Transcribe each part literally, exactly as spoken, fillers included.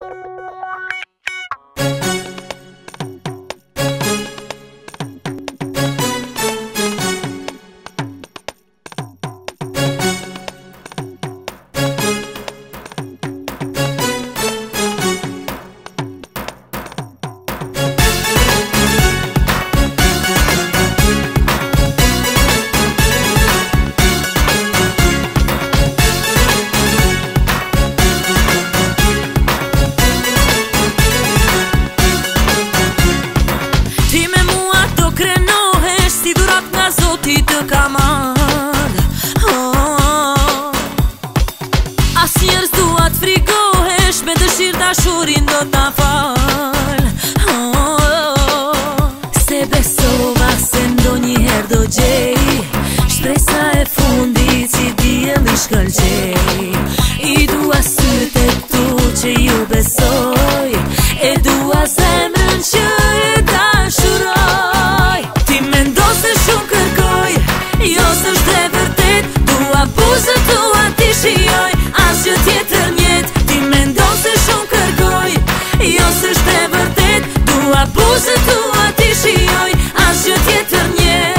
Ti të ka marrë oh. As njerës duat frikohesh, me dëshirë dashurin do t'a falë oh. Se besova se ndo njëherë do gjej shpresa e fundit si dielli shkëlqej. I dua sytë e tu që ju besoj, e dua zemrën që e dashuroj. Ti mendo se shumë kërkoj, jo s'është e vërtet, dua buzët tua ti shijoj, asgjë tjetër njet. Ti mendon se shumë kërkoj, jo s'është e vërtet, dua buzët tua ti shijoj, asgjë tjetër njet.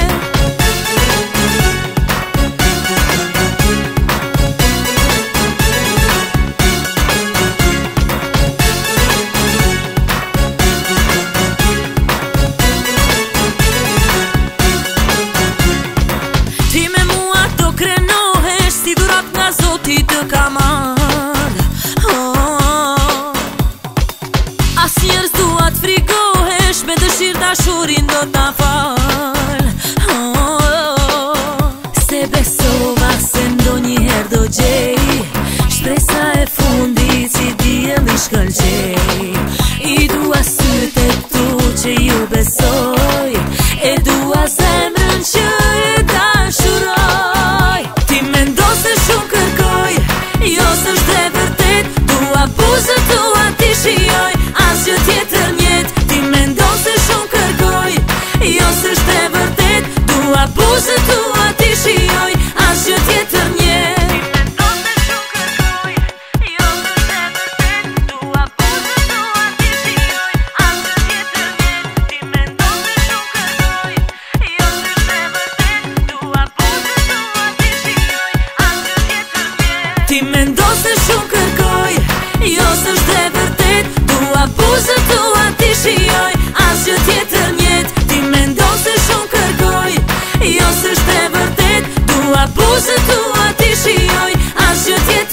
Ti të ka marrë oh. As njerës duat frikohesh, me dëshirë dashurin do t'a falë oh. Se besova se ndo njëherë do gjej shpresa e fundit si dielli shkëlqej. I dua sytë e tu që ju besoj, e dua zemrën që e dashuroj. Ti mendon se shumë kërkoj, jo s'është e vërtet, dua buzët tua ti shijoj, asgjë tjetër njet. Ti mendon se shumë kërkoj, jo s'është e vërtet, dua buzët tua ti shijoj, asgjë tjetër njet. Ti mendon se shumë kërkoj, jo s'është e vërtet, dua buzët tua ti shijoj, asgjë tjetër njet. Ti mendon se shumë kërkoj, jo s'është e vërtet, dua buzët tua ti shijoj, asgjë tjetër njet.